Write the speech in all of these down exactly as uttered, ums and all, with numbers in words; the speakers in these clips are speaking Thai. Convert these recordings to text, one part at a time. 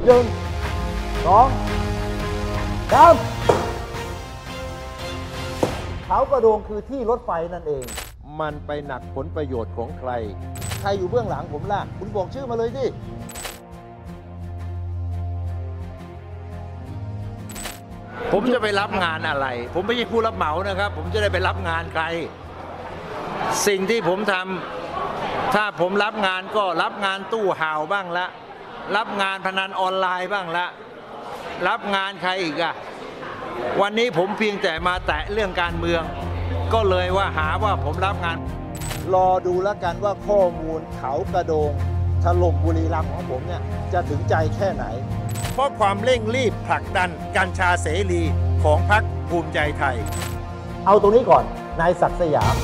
หนึ่งสองสามเขากระโดงคือที่รถไฟนั่นเองมันไปหนักผลประโยชน์ของใครใครอยู่เบื้องหลังผมล่ะคุณบอกชื่อมาเลยดิผมจะไปรับงานอะไรผมไม่ใช่ผู้รับเหมานะครับผมจะได้ไปรับงานใครสิ่งที่ผมทำถ้าผมรับงานก็รับงานตู้ห่าวบ้างละรับงานพนันออนไลน์บ้างละรับงานใครอีกอะวันนี้ผมเพียงแต่มาแตะเรื่องการเมืองก็เลยว่าหาว่าผมรับงานรอดูแล้วกันว่าข้อมูลเขากระโดงถล่มบุรีรัมย์ของผมเนี่ยจะถึงใจแค่ไหนเพราะความเร่งรีบผลักดันกัญชาเสรีของพรรคภูมิใจไทยเอาตรงนี้ก่อนนายศักดิ์สยาม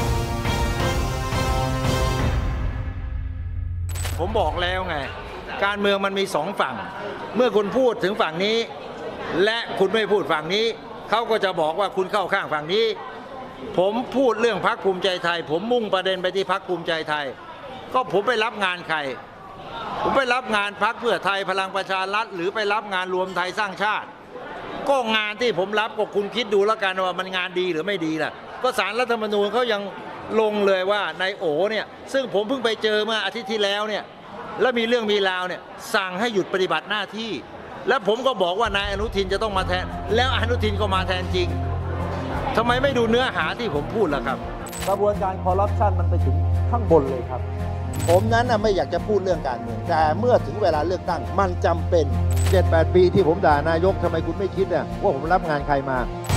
ผมบอกแล้วไงการเมืองมันมีสองฝั่งเมื่อคุณพูดถึงฝั่งนี้และคุณไม่พูดฝั่งนี้เขาก็จะบอกว่าคุณเข้าข้างฝั่งนี้ผมพูดเรื่องพรรคภูมิใจไทยผมมุ่งประเด็นไปที่พรรคภูมิใจไทยก็ผมไปรับงานใครผมไปรับงานพรรคเพื่อไทยพลังประชารัฐหรือไปรับงานรวมไทยสร้างชาติก็งานที่ผมรับก็คุณคิดดูแล้วกันว่ามันงานดีหรือไม่ดีล่ะก็ศาลรัฐธรรมนูญเขายังลงเลยว่านายโอเนี่ยซึ่งผมเพิ่งไปเจอเมื่ออาทิตย์ที่แล้วเนี่ยแล้วมีเรื่องมีราวเนี่ยสั่งให้หยุดปฏิบัติหน้าที่แล้วผมก็บอกว่านายอนุทินจะต้องมาแทนแล้วอนุทินก็มาแทนจริงทำไมไม่ดูเนื้อหาที่ผมพูดล่ะครับกระบวนการคอร์รัปชันมันไปถึงข้างบนเลยครับผมนั้นไม่อยากจะพูดเรื่องการเมืองแต่เมื่อถึงเวลาเลือกตั้งมันจำเป็น เจ็ดแปด ปีที่ผมด่านายกทำไมคุณไม่คิดเนี่ยว่าผมรับงานใครมา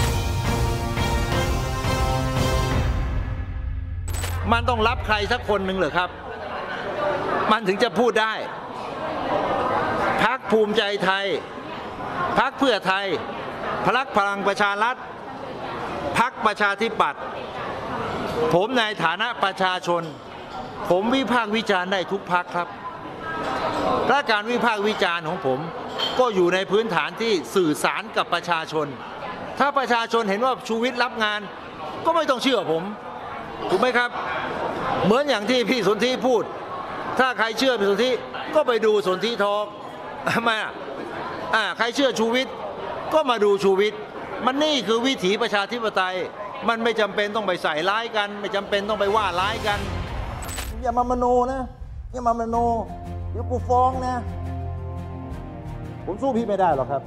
มันต้องรับใครสักคนหนึ่งเหรอครับมันถึงจะพูดได้พรรคภูมิใจไทยพรรคเพื่อไทยพรรคพลังประชารัฐพรรคประชาธิปัตย์ผมในฐานะประชาชนผมวิพากษ์วิจารณ์ได้ทุกพรรคครับและการวิพากษ์วิจารณ์ของผมก็อยู่ในพื้นฐานที่สื่อสารกับประชาชนถ้าประชาชนเห็นว่าชูวิทย์รับงานก็ไม่ต้องเชื่อผมถูกไหมครับเหมือนอย่างที่พี่สนธิพูดถ้าใครเชื่อพี่สนธิก็ไปดูสนธิทอล์กทำไมอ่ะอ่าใครเชื่อชูวิทย์ก็มาดูชูวิทย์มันนี่คือวิถีประชาธิปไตยมันไม่จำเป็นต้องไปใส่ร้ายกันไม่จำเป็นต้องไปว่าร้ายกันอย่ามามโนนะอย่ามามโนเดี๋ยวกูฟ้องนะผมสู้พี่ไม่ได้หรอกครับ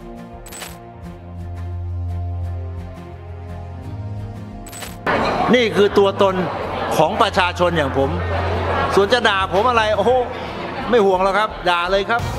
นี่คือตัวตนของประชาชนอย่างผมส่วนจะด่าผมอะไรโอ้โหไม่ห่วงแล้วครับด่าเลยครับ